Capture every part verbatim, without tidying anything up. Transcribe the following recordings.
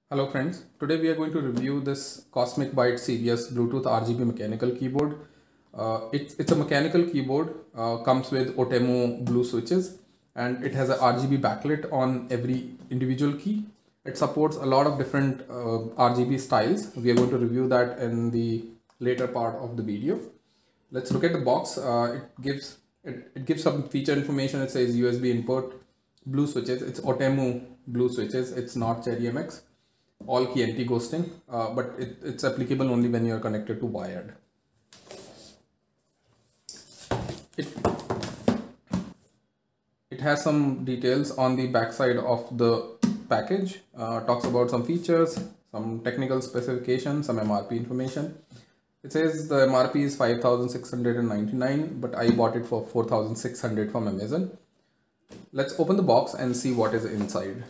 Hello friends, today we are going to review this Cosmic Byte series Bluetooth R G B mechanical keyboard. Uh, it's, it's a mechanical keyboard, uh, comes with Otemu blue switches, and it has a R G B backlit on every individual key. It supports a lot of different uh, R G B styles. We are going to review that in the later part of the video. Let's look at the box. Uh, it gives it, it gives some feature information. It says U S B input, blue switches. It's Otemu blue switches. It's not Cherry M X. All key anti-ghosting, uh, but it, it's applicable only when you're connected to wired. It, it has some details on the backside of the package, uh, talks about some features, some technical specifications, some M R P information. It says the M R P is five thousand six hundred ninety-nine, but I bought it for four thousand six hundred from Amazon. Let's open the box and see what is inside.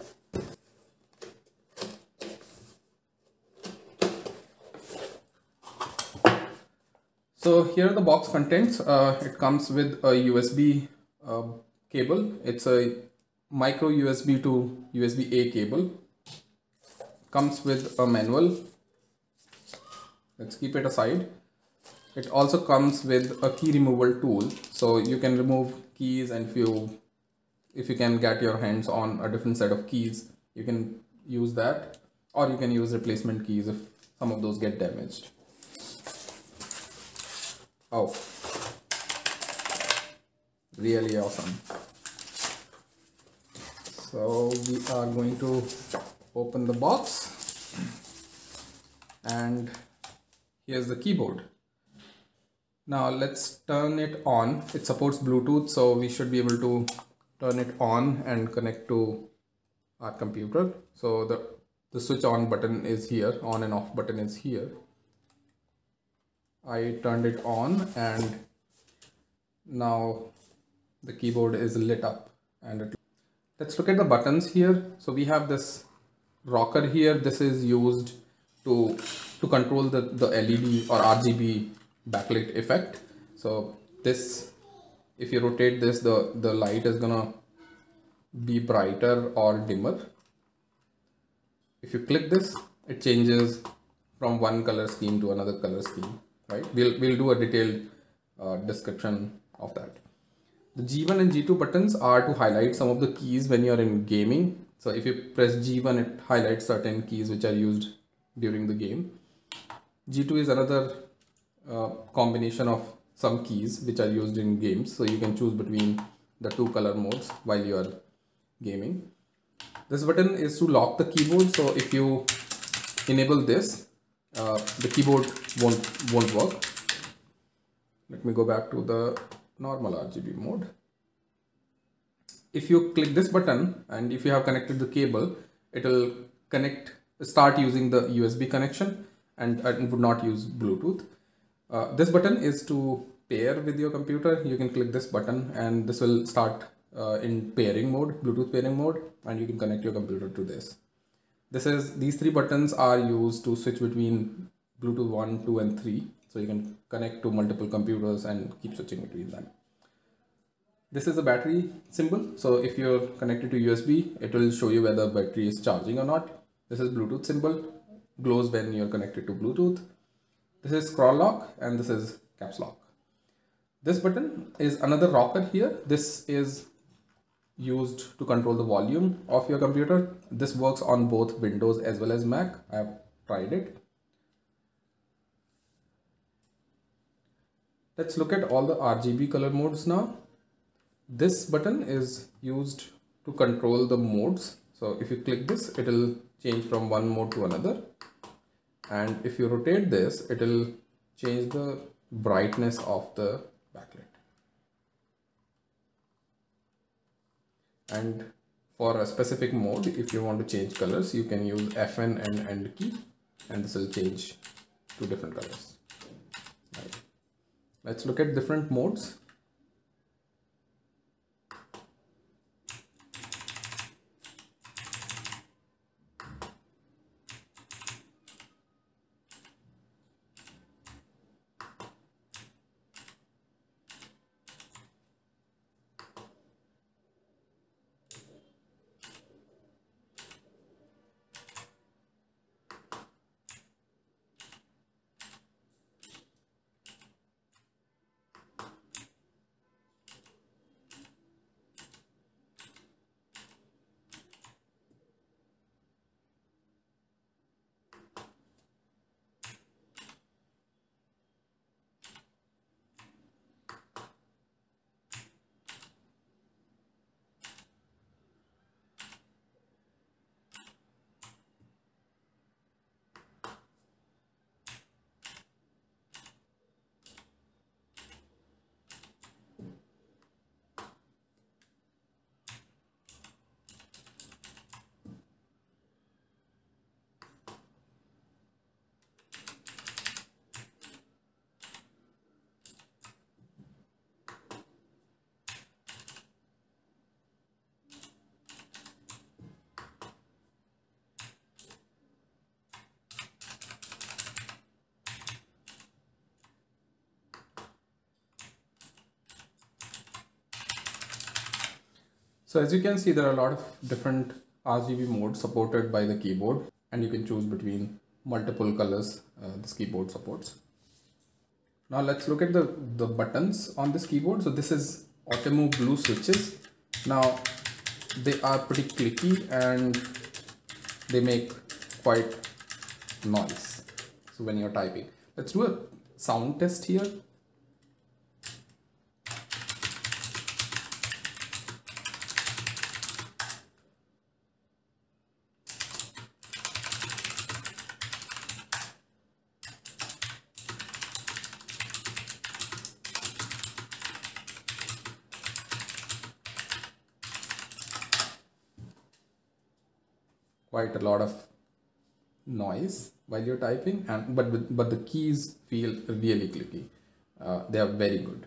So here are the box contents. Uh, it comes with a U S B uh, cable. It's a micro U S B to U S B A cable. Comes with a manual. Let's keep it aside. It also comes with a key removal tool. So you can remove keys, and if you, if you can get your hands on a different set of keys, you can use that, or you can use replacement keys if some of those get damaged. Oh, really awesome. So we are going to open the box, and here's the keyboard. Now let's turn it on. It supports Bluetooth, so we should be able to turn it on and connect to our computer. So the, the switch on button is here, on and off button is here. I turned it on, and now the keyboard is lit up. And it, let's look at the buttons here. So we have this rocker here. This is used to to control the the L E D or R G B backlit effect. So this, if you rotate this, the the light is gonna be brighter or dimmer. If you click this, it changes from one color scheme to another color scheme. Right, we'll we'll do a detailed uh, description of that. The G one and G two buttons are to highlight some of the keys when you're in gaming. So if you press G one, it highlights certain keys which are used during the game. G two is another uh, combination of some keys which are used in games. So you can choose between the two color modes while you are gaming. This button is to lock the keyboard. So if you enable this, Uh, the keyboard won't won't work. Let me go back to the normal R G B mode. If you click this button, and if you have connected the cable, it will connect, start using the U S B connection, and, and would not use Bluetooth. Uh, this button is to pair with your computer. You can click this button, and this will start uh, in pairing mode, Bluetooth pairing mode, and you can connect your computer to this. This is, these three buttons are used to switch between Bluetooth one, two, and three. So you can connect to multiple computers and keep switching between them. This is a battery symbol. So if you're connected to U S B, it will show you whether battery is charging or not. This is Bluetooth symbol, glows when you're connected to Bluetooth. This is scroll lock, and this is caps lock. This button is another rocker here. This is used to control the volume of your computer. This works on both Windows as well as Mac. I have tried it. Let's look at all the R G B color modes now. This button is used to control the modes. So if you click this, it will change from one mode to another. And if you rotate this, it will change the brightness of the backlight. And for a specific mode, if you want to change colors, you can use F N and End key, and this will change to different colors. Right. Let's look at different modes. So as you can see, there are a lot of different R G B modes supported by the keyboard, and you can choose between multiple colors uh, this keyboard supports. Now let's look at the, the buttons on this keyboard. So this is Optimo Blue switches. Now they are pretty clicky and they make quite noise. So when you're typing, let's do a sound test here. Quite a lot of noise while you're typing, and but but the keys feel really clicky. Uh, they are very good.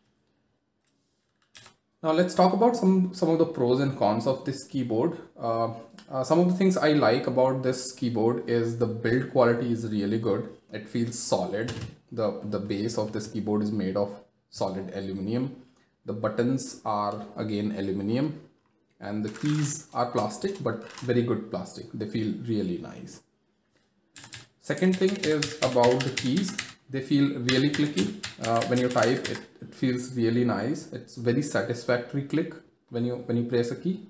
Now let's talk about some some of the pros and cons of this keyboard. Uh, uh, some of the things I like about this keyboard is the build quality is really good. It feels solid. The the base of this keyboard is made of solid aluminum. The buttons are again aluminum. And the keys are plastic, but very good plastic. They feel really nice. Second thing is about the keys. They feel really clicky. Uh, when you type, it, it feels really nice. It's very satisfactory click when you when you press a key.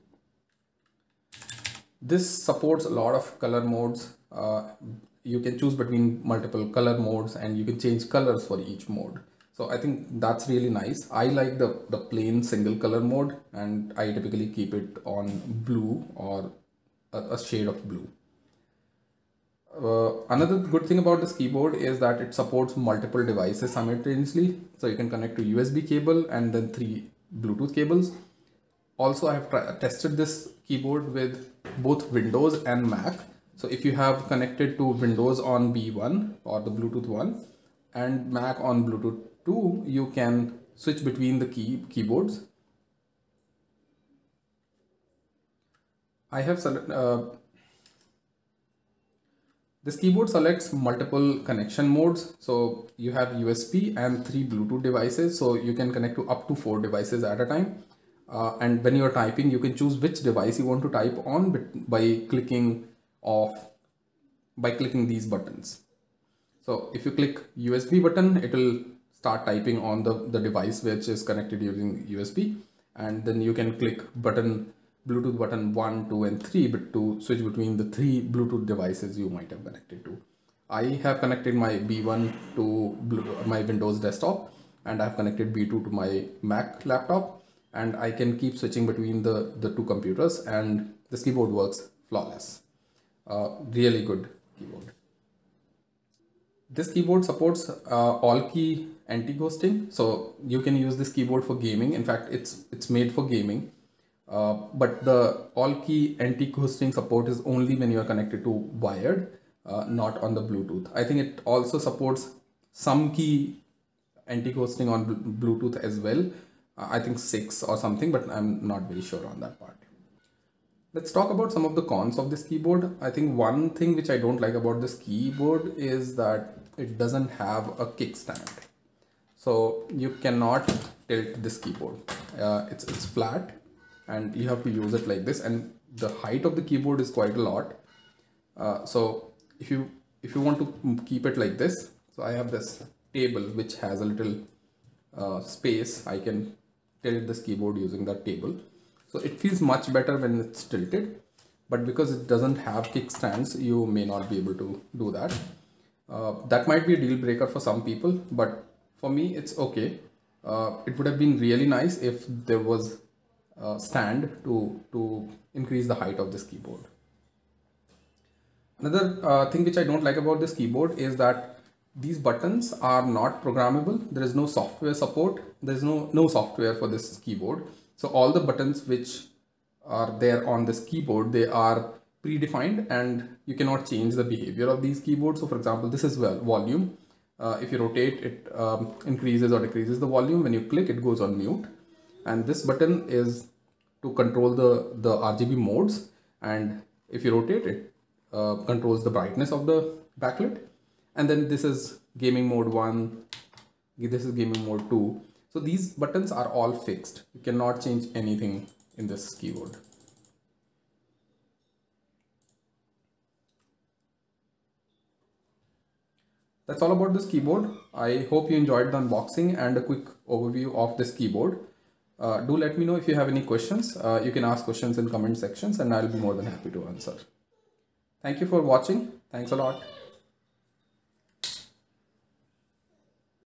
This supports a lot of color modes. Uh, you can choose between multiple color modes, and you can change colors for each mode. So I think that's really nice. I like the, the plain single color mode, and I typically keep it on blue or a, a shade of blue. Uh, another good thing about this keyboard is that it supports multiple devices simultaneously. So you can connect to U S B cable and then three Bluetooth cables. Also, I have tested this keyboard with both Windows and Mac. So if you have connected to Windows on B one or the Bluetooth one and Mac on Bluetooth two, you can switch between the key keyboards. I have uh, this keyboard selects multiple connection modes. So you have U S B and three Bluetooth devices. So you can connect to up to four devices at a time. Uh, and when you're typing, you can choose which device you want to type on by clicking off, by clicking these buttons. So if you click U S B button, it will start typing on the, the device which is connected using U S B. And then you can click button, Bluetooth button one, two, and three, but to switch between the three Bluetooth devices you might have connected to. I have connected my B one to my Windows desktop, and I've connected B two to my Mac laptop, and I can keep switching between the, the two computers, and this keyboard works flawless. Uh, really good keyboard. This keyboard supports uh, all key anti-ghosting, so you can use this keyboard for gaming. In fact, it's it's made for gaming, uh, but the all key anti-ghosting support is only when you are connected to wired, uh, not on the Bluetooth. I think it also supports some key anti-ghosting on Bluetooth as well. Uh, I think six or something, but I'm not very sure on that part. Let's talk about some of the cons of this keyboard. I think one thing which I don't like about this keyboard is that it doesn't have a kickstand. So you cannot tilt this keyboard. Uh, it's, it's flat and you have to use it like this, and the height of the keyboard is quite a lot. Uh, so if you if you want to keep it like this, so I have this table which has a little uh, space. I can tilt this keyboard using that table. So it feels much better when it's tilted, but because it doesn't have kickstands, you may not be able to do that. Uh, that might be a deal breaker for some people, but for me, it's okay. Uh, it would have been really nice if there was a stand to, to increase the height of this keyboard. Another uh, thing which I don't like about this keyboard is that these buttons are not programmable. There is no software support. There is no, no software for this keyboard. So all the buttons which are there on this keyboard, they are predefined and you cannot change the behavior of these keyboards. So for example, this is volume. Uh, if you rotate, it um, increases or decreases the volume. When you click, it goes on mute. And this button is to control the, the R G B modes. And if you rotate, it uh, controls the brightness of the backlit. And then this is gaming mode one. This is gaming mode two. So these buttons are all fixed. You cannot change anything in this keyboard. That's all about this keyboard. I hope you enjoyed the unboxing and a quick overview of this keyboard. Uh, do let me know if you have any questions. Uh, you can ask questions in comment sections and I'll be more than happy to answer. Thank you for watching. Thanks a lot.